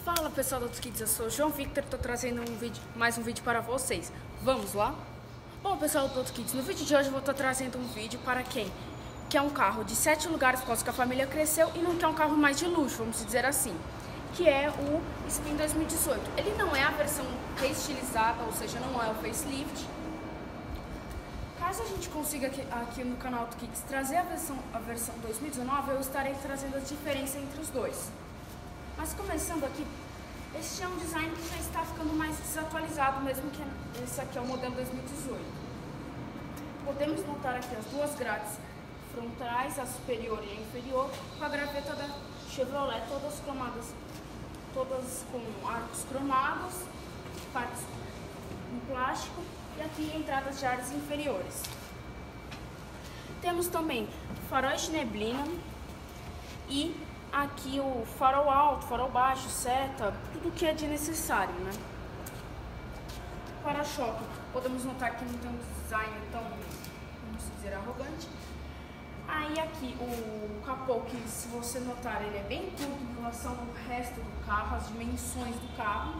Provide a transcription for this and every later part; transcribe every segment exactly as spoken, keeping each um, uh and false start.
Fala pessoal do AutoKids, eu sou o João Victor, estou trazendo um vídeo, mais um vídeo para vocês. Vamos lá? Bom pessoal do AutoKids, no vídeo de hoje eu vou estar trazendo um vídeo para quem quer um carro de sete lugares, por causa que a família cresceu, e não quer um carro mais de luxo, vamos dizer assim, que é o Spin dois mil e dezoito. Ele não é a versão reestilizada, ou seja, não é o facelift. Caso a gente consiga aqui, aqui no canal AutoKids trazer a versão, a versão dois mil e dezenove, eu estarei trazendo a diferença entre os dois. Mas começando aqui, este é um design que já está ficando mais desatualizado, mesmo que esse aqui é o modelo dois mil e dezoito. Podemos notar aqui as duas grades frontais, a superior e a inferior, com a graveta da Chevrolet, todas cromadas, todas com arcos cromados, partes em plástico e aqui entradas de ares inferiores. Temos também faróis de neblina e aqui o farol alto, farol baixo, seta, tudo que é de necessário, né? Para-choque, podemos notar que não tem um design tão, vamos dizer, arrogante. Aí aqui o capô, que se você notar, ele é bem curto em relação ao resto do carro, as dimensões do carro.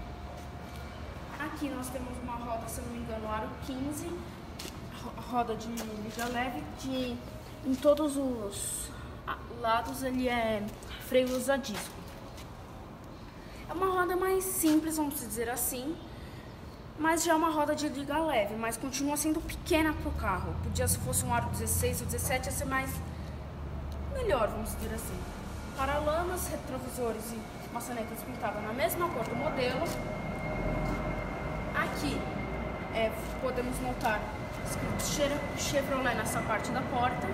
Aqui nós temos uma roda, se não me engano, aro quinze, roda de liga leve, que em todos os lados ele é freios a disco. É uma roda mais simples, vamos dizer assim, mas já é uma roda de liga leve, mas continua sendo pequena para o carro. Podia, se fosse um aro dezesseis ou dezessete, ia ser mais melhor, vamos dizer assim. Paralamas, retrovisores e maçanetas pintadas na mesma cor do modelo. Aqui é, podemos notar escrito Chevrolet nessa parte da porta.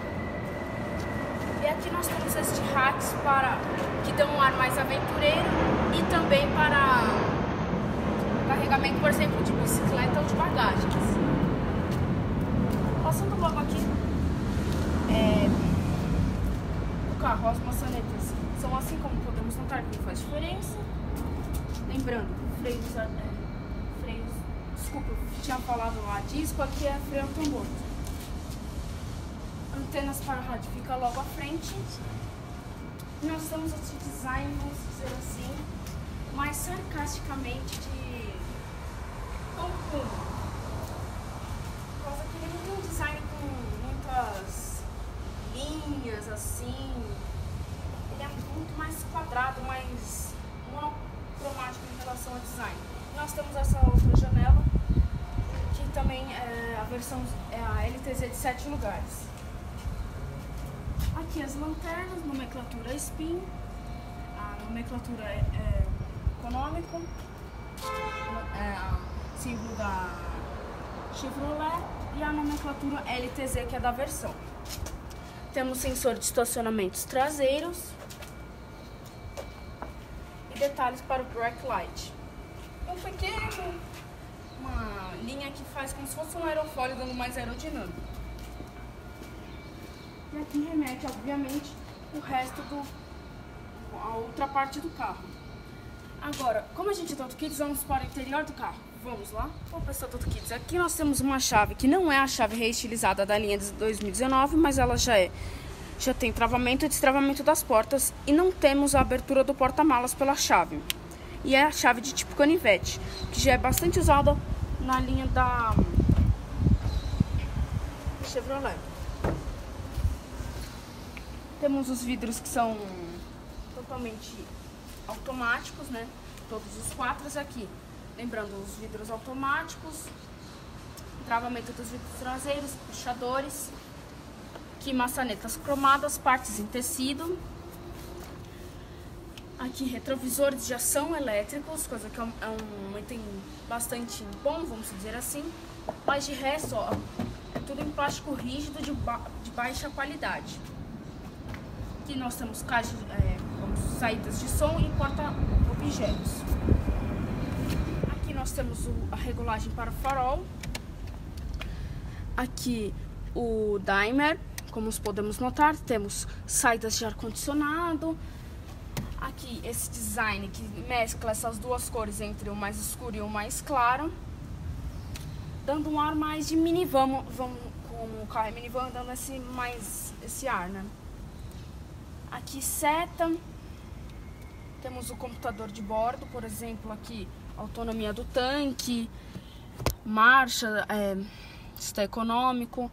E aqui nós temos estes racks para, que dão um ar mais aventureiro e também para carregamento, por exemplo, de bicicleta ou de bagagens. Passando logo aqui, é, o carro, as maçanetas são assim como podemos notar, que não faz diferença. Lembrando, freios, é, freios, desculpa, eu tinha falado lá, disco, aqui é freio automotor. Antenas para rádio fica logo à frente. Nós temos esse design, vamos dizer assim, mais sarcasticamente de Tom Cruise. Por causa que ele não tem um design com muitas linhas assim. Ele é muito mais quadrado, mais monocromático em relação ao design. Nós temos essa outra janela, que também é a versão é a L T Z de sete lugares. Aqui as lanternas, nomenclatura Spin, a nomenclatura é, é econômico, é, símbolo da Chevrolet, e a nomenclatura L T Z, que é da versão. Temos sensor de estacionamentos traseiros e detalhes para o brake light. Um pequeno, uma linha que faz como se fosse um aerofólio, dando mais aerodinâmico. E aqui remete, obviamente, o resto do a outra parte do carro. Agora, como a gente é do AutoKids, vamos para o interior do carro. Vamos lá? Bom, pessoal do AutoKids, aqui nós temos uma chave que não é a chave reestilizada da linha de dois mil e dezenove, mas ela já é já tem travamento e destravamento das portas, e não temos a abertura do porta-malas pela chave. E é a chave de tipo canivete, que já é bastante usada na linha da Chevrolet. Temos os vidros que são totalmente automáticos, né? Todos os quatro aqui. Lembrando, os vidros automáticos, travamento dos vidros traseiros, puxadores, aqui maçanetas cromadas, partes em tecido. Aqui retrovisores de ação elétricos, coisa que é um, é um item bastante bom, vamos dizer assim. Mas de resto, ó, é tudo em plástico rígido de, ba de baixa qualidade. Aqui nós temos caixas, é, vamos, saídas de som e porta-objetos. Aqui nós temos o, a regulagem para o farol. Aqui o dimmer, como podemos notar, temos saídas de ar-condicionado. Aqui esse design que mescla essas duas cores entre o mais escuro e o mais claro, dando um ar mais de minivan, vamos, como o carro é minivan, dando esse, mais esse ar, né? Aqui seta, Temos o computador de bordo, por exemplo, aqui, autonomia do tanque, marcha, é, está econômico.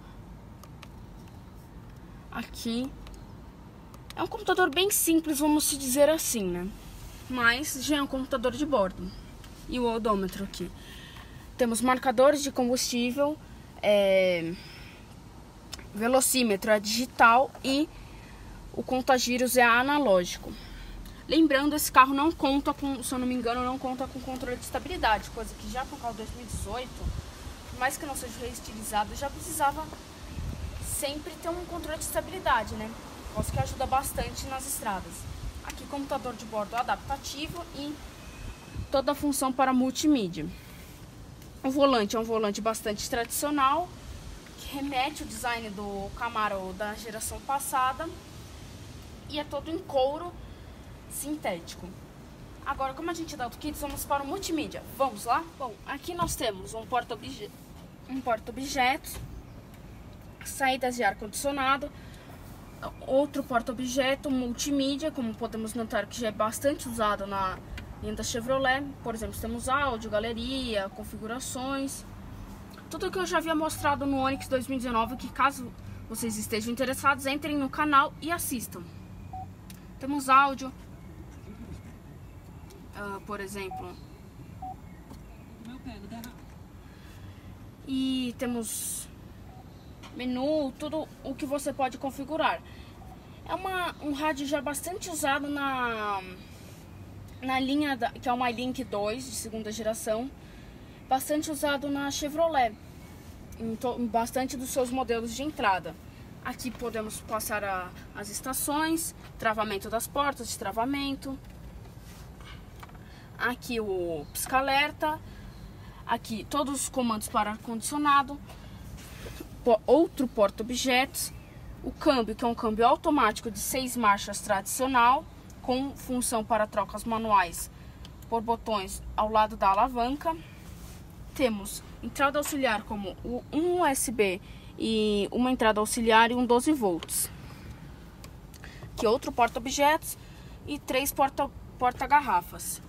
Aqui é um computador bem simples, vamos se dizer assim, né? Mas já é um computador de bordo. E o odômetro aqui. Temos marcadores de combustível, é, velocímetro é digital e o contagiros é analógico. Lembrando, esse carro não conta com, se eu não me engano, não conta com controle de estabilidade, coisa que já para o carro dois mil e dezoito, por mais que não seja reestilizado, já precisava sempre ter um controle de estabilidade, né? Coisa que ajuda bastante nas estradas. Aqui, computador de bordo adaptativo e toda a função para multimídia. O volante é um volante bastante tradicional, que remete ao design do Camaro da geração passada e é todo em couro sintético. Agora, como a gente dá o kits, vamos para o multimídia. Vamos lá? Bom, aqui nós temos um porta-objetos, um porta-objetos, saídas de ar-condicionado, outro porta-objeto, multimídia, como podemos notar que já é bastante usado na linha da Chevrolet. Por exemplo, temos áudio, galeria, configurações, tudo que eu já havia mostrado no Onix dois mil e dezenove, que caso vocês estejam interessados, entrem no canal e assistam. Temos áudio, uh, por exemplo, e temos menu, tudo o que você pode configurar. É uma, um rádio já bastante usado na, na linha, da, que é o MyLink dois de segunda geração, bastante usado na Chevrolet, em, to, em bastante dos seus modelos de entrada. Aqui podemos passar a, as estações, travamento das portas de travamento. Aqui o pisca-alerta. Aqui todos os comandos para ar-condicionado. Outro porta-objetos. O câmbio, que é um câmbio automático de seis marchas tradicional, com função para trocas manuais por botões ao lado da alavanca. Temos entrada auxiliar como um U S B e uma entrada auxiliar e um doze volts. Aqui outro porta-objetos e três porta, porta-garrafas.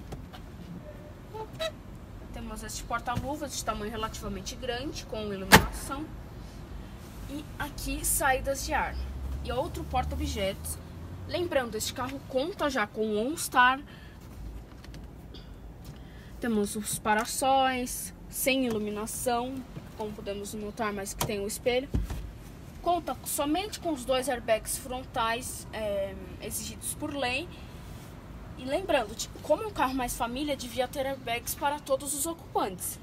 Temos este porta-luvas de tamanho relativamente grande, com iluminação. E aqui saídas de ar. E outro porta-objetos. Lembrando, este carro conta já com o OnStar. Temos os paraçóis, sem iluminação, como podemos notar, mas que tem o espelho. Conta somente com os dois airbags frontais é, exigidos por lei. E lembrando, tipo, como é um carro mais família, devia ter airbags para todos os ocupantes.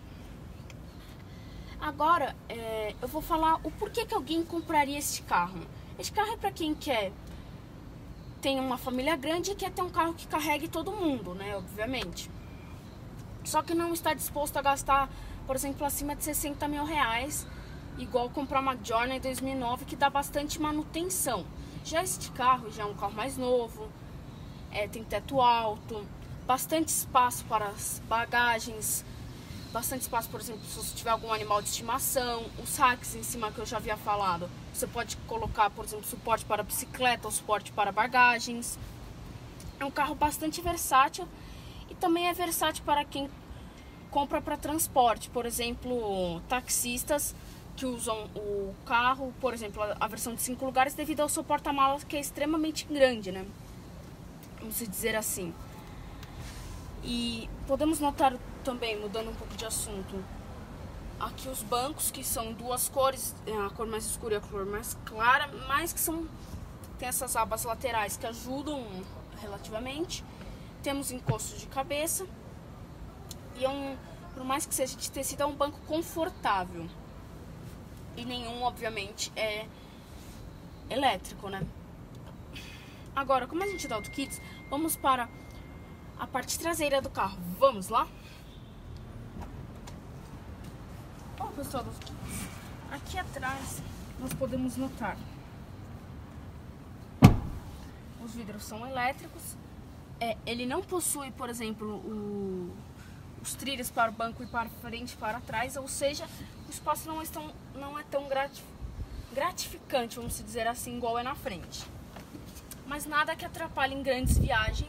Agora, é, eu vou falar o porquê que alguém compraria este carro. Este carro é para quem quer tem uma família grande e quer ter um carro que carregue todo mundo, né? Obviamente. Só que não está disposto a gastar, por exemplo, acima de sessenta mil reais, igual comprar uma Journey dois mil e nove, que dá bastante manutenção. Já este carro já é um carro mais novo, é, tem teto alto, bastante espaço para as bagagens, bastante espaço, por exemplo, se você tiver algum animal de estimação, os racks em cima que eu já havia falado, você pode colocar, por exemplo, suporte para bicicleta ou suporte para bagagens. É um carro bastante versátil e também é versátil para quem compra para transporte, por exemplo, taxistas que usam o carro, por exemplo, a versão de cinco lugares, devido ao seu porta-malas, que é extremamente grande, né? Vamos dizer assim. E podemos notar também, mudando um pouco de assunto, aqui os bancos, que são duas cores, a cor mais escura e a cor mais clara, mas que são, tem essas abas laterais que ajudam relativamente. Temos encosto de cabeça e é um, por mais que seja de tecido, é um banco confortável. E nenhum, obviamente, é elétrico, né? Agora, como a gente dá auto kits, vamos para a parte traseira do carro. Vamos lá? Bom, pessoal, aqui atrás nós podemos notar os vidros são elétricos. É, ele não possui, por exemplo, o, os trilhos para o banco e para frente e para trás, ou seja, o espaço não é tão, não é tão gratificante, vamos dizer assim, igual é na frente. Mas nada que atrapalhe em grandes viagens,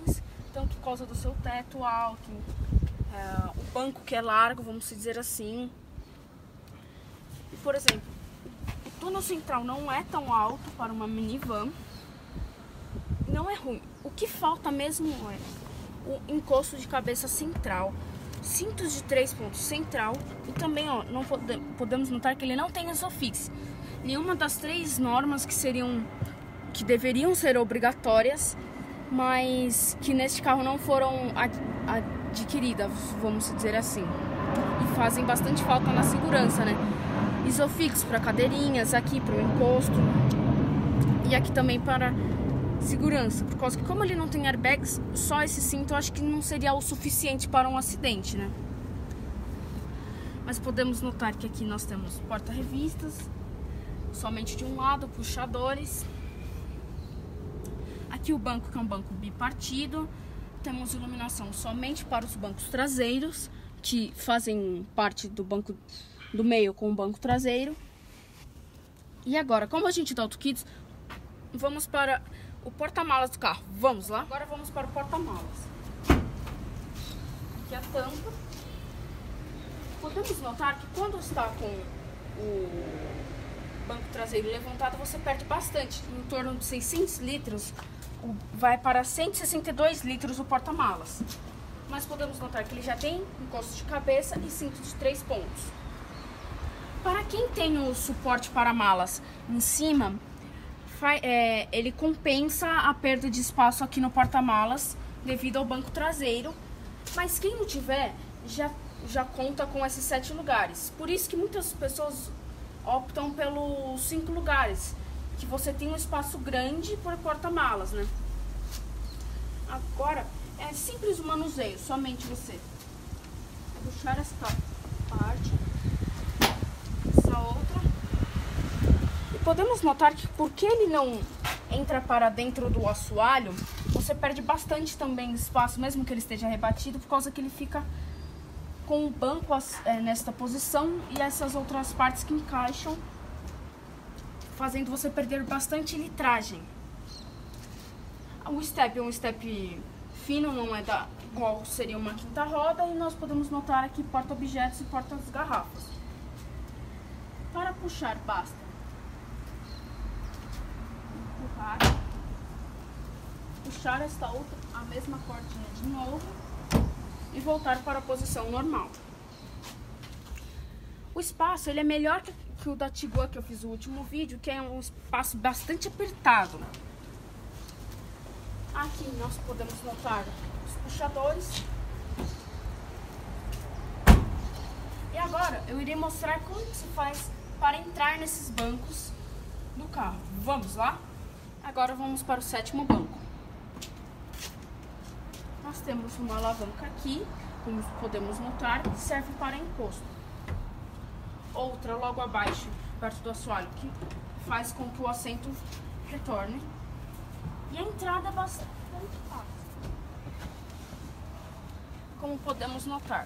tanto por causa do seu teto alto, é, o banco que é largo, vamos dizer assim. E, por exemplo, o túnel central não é tão alto para uma minivan, não é ruim. O que falta mesmo é o encosto de cabeça central, cintos de três pontos central e também, ó, não pode, podemos notar que ele não tem isofix. Nenhuma das três normas que seriam, que deveriam ser obrigatórias, mas que neste carro não foram ad, adquiridas, vamos dizer assim. E fazem bastante falta na segurança, né? Isofix para cadeirinhas, aqui para o encosto e aqui também para segurança, por causa que como ele não tem airbags, só esse cinto eu acho que não seria o suficiente para um acidente, né? Mas podemos notar que aqui nós temos porta-revistas, somente de um lado, puxadores. Aqui o banco, que é um banco bipartido. Temos iluminação somente para os bancos traseiros, que fazem parte do banco do meio com o banco traseiro. E agora, como a gente dá AutoKids, vamos para o porta-malas do carro. Vamos lá? Agora vamos para o porta-malas. Aqui a tampa. Podemos notar que quando está com o banco traseiro levantado, você perde bastante, em torno de seiscentos litros, vai para cento e sessenta e dois litros o porta-malas. Mas podemos notar que ele já tem encosto de cabeça e cinto de três pontos. Para quem tem o suporte para malas em cima, É, ele compensa a perda de espaço aqui no porta-malas devido ao banco traseiro, mas quem não tiver já, já conta com esses sete lugares. Por isso que muitas pessoas optam pelos cinco lugares, que você tem um espaço grande por porta-malas, né? Agora é simples o manuseio, somente você puxar essa parte, essa outra. Podemos notar que porque ele não entra para dentro do assoalho, você perde bastante também espaço, mesmo que ele esteja rebatido, por causa que ele fica com o banco é, nesta posição e essas outras partes que encaixam, fazendo você perder bastante litragem. O step é um step fino, não é da qual seria uma quinta roda, e nós podemos notar aqui porta-objetos e porta-garrafas. Para puxar basta puxar esta outra, a mesma cordinha de novo e voltar para a posição normal. O espaço ele é melhor que, que o da Tiguan que eu fiz no último vídeo, que é um espaço bastante apertado. Aqui nós podemos notar os puxadores. E agora eu irei mostrar como se faz para entrar nesses bancos do carro. Vamos lá? Agora vamos para o sétimo banco. Nós temos uma alavanca aqui, como podemos notar, que serve para encosto. Outra logo abaixo, perto do assoalho, que faz com que o assento retorne. E a entrada é bastante fácil, como podemos notar.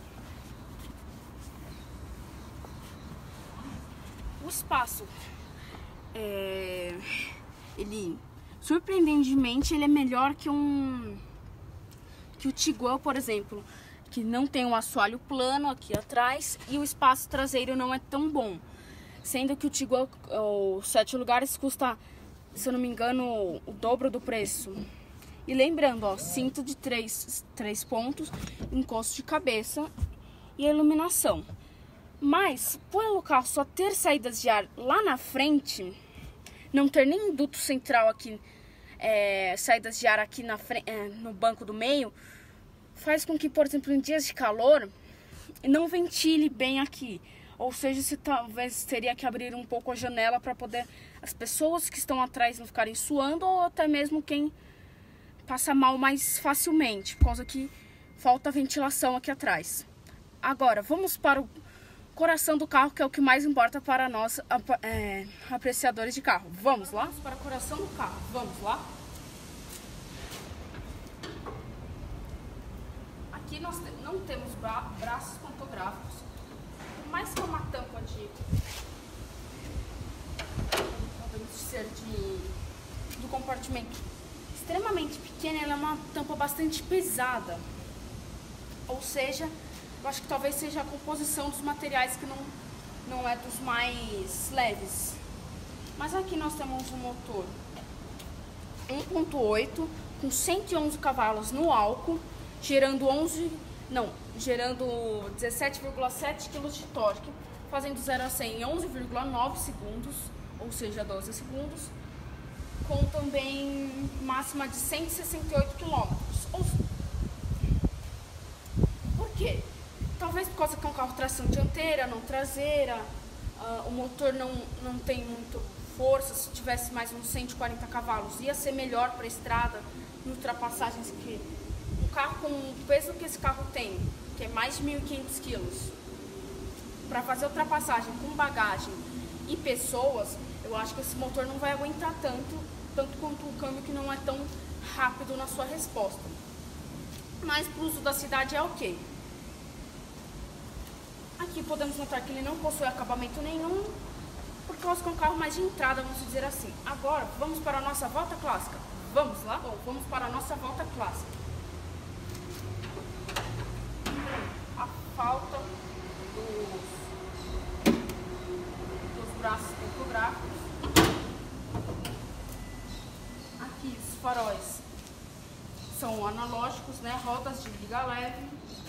O espaço é... ele, surpreendentemente, ele é melhor que um que o Tiguan, por exemplo, que não tem um assoalho plano aqui atrás e o espaço traseiro não é tão bom. Sendo que o Tiguan, os sete lugares, custa, se eu não me engano, o dobro do preço. E lembrando, ó, cinto de três, três pontos, encosto de cabeça e a iluminação. Mas, pelo carro só ter saídas de ar lá na frente, não ter nem duto central aqui, é, saídas de ar aqui na frente, é, no banco do meio, faz com que, por exemplo, em dias de calor, não ventile bem aqui. Ou seja, se talvez teria que abrir um pouco a janela para poder as pessoas que estão atrás não ficarem suando, ou até mesmo quem passa mal mais facilmente, por causa que falta ventilação aqui atrás. Agora, vamos para o coração do carro, que é o que mais importa para nós, é, apreciadores de carro. Vamos lá? Vamos para o coração do carro. Vamos lá? Aqui nós não temos bra braços pantográficos, por mais que é uma tampa de, podemos dizer, de, do compartimento extremamente pequena, ela é uma tampa bastante pesada. Ou seja, eu acho que talvez seja a composição dos materiais que não, não é dos mais leves. Mas aqui nós temos um motor um ponto oito com cento e onze cavalos no álcool, gerando onze, não, gerando dezessete vírgula sete quilos de torque, fazendo zero a cem em onze vírgula nove segundos, ou seja, doze segundos, com também máxima de cento e sessenta e oito quilômetros. Por quê? Talvez por causa que é um carro tração dianteira, não traseira, uh, o motor não, não tem muito força. Se tivesse mais uns cento e quarenta cavalos, ia ser melhor para a estrada, em ultrapassagens, que um carro com o peso que esse carro tem, que é mais de mil e quinhentos quilos, para fazer ultrapassagem com bagagem e pessoas, eu acho que esse motor não vai aguentar tanto, tanto quanto o câmbio, que não é tão rápido na sua resposta. Mas para o uso da cidade é ok. Aqui podemos notar que ele não possui acabamento nenhum, por causa que é um carro mais de entrada, vamos dizer assim. Agora, vamos para a nossa volta clássica. Vamos lá? Bom, vamos para a nossa volta clássica. A falta dos, dos braços fotográficos. Aqui os faróis são analógicos, né? Rodas de liga leve.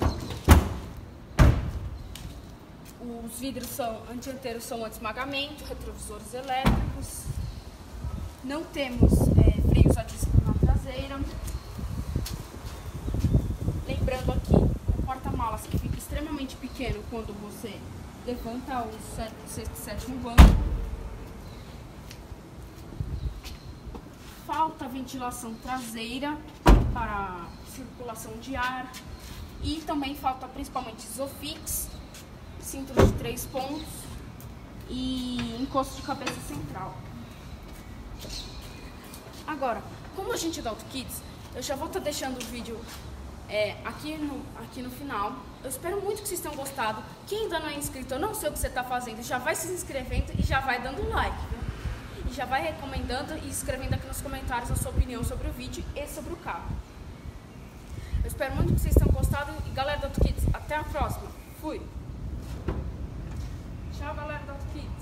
Os vidros são, dianteiros são anti-esmagamento, retrovisores elétricos. Não temos é, freios a disco na traseira. Lembrando aqui, o porta-malas, que fica extremamente pequeno quando você levanta o sexto e sétimo banco. Falta ventilação traseira para circulação de ar. E também falta principalmente Isofix, cinto de três pontos e encosto de cabeça central. Agora, como a gente é da Auto Kits, eu já vou estar deixando o vídeo é, aqui, no, aqui no final. Eu espero muito que vocês tenham gostado. Quem ainda não é inscrito, eu não sei o que você está fazendo, já vai se inscrevendo e já vai dando like, viu? E já vai recomendando e escrevendo aqui nos comentários a sua opinião sobre o vídeo e sobre o carro. Eu espero muito que vocês tenham gostado. E galera da Auto Kits, até a próxima. Fui! Tchau, galera da Auto Kits.